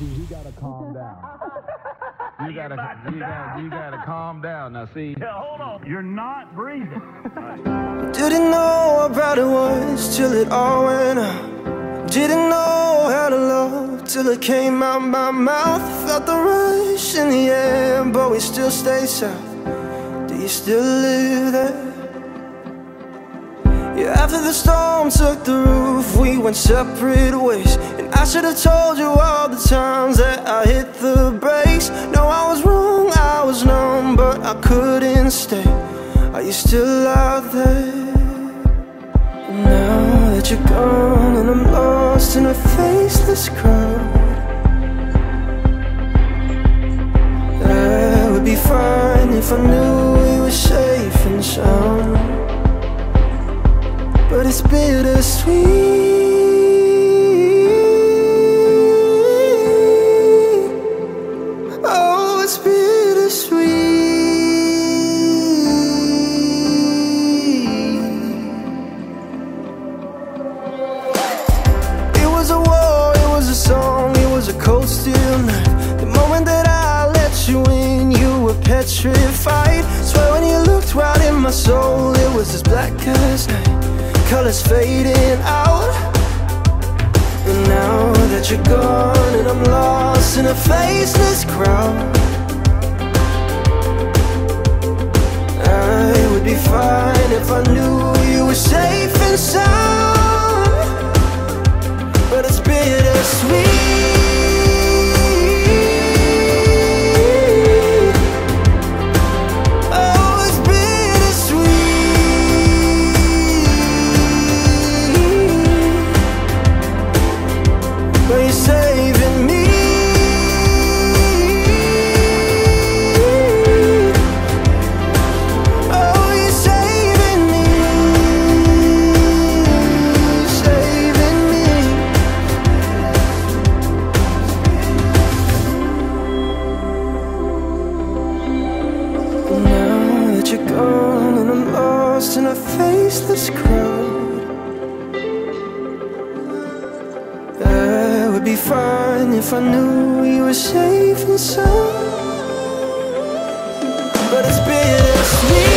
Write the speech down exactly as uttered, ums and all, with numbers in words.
see, he gotta calm down. You gotta, you gotta, you gotta calm down. Now, see. Yeah, hold on. You're not breathing. Didn't know how bad it was till it all went out. Didn't know how to love till it came out my mouth. Felt the rush in the air, but we still stay south. Do you still live there? Yeah, after the storm took the roof, we went separate ways. And I should have told you all the times that I hit the brakes. No, I was wrong, I was numb, but I couldn't stay. Are you still out there? Now that you're gone and I'm lost in a faceless crowd, I would be fine if I knew we were safe and sound. But it's bittersweet. Oh, it's bittersweet. It was a war, it was a song, it was a cold steel knife. The moment that I let you in, you were petrified. Swear when you looked right in my soul, it was as black as night. Colors fading out. And now that you're gone and I'm lost in a faceless crowd, I would be fine if I knew you were safe and sound. But it's bittersweet. In a faceless crowd, I would be fine if I knew you were safe and sound. But it's bittersweet.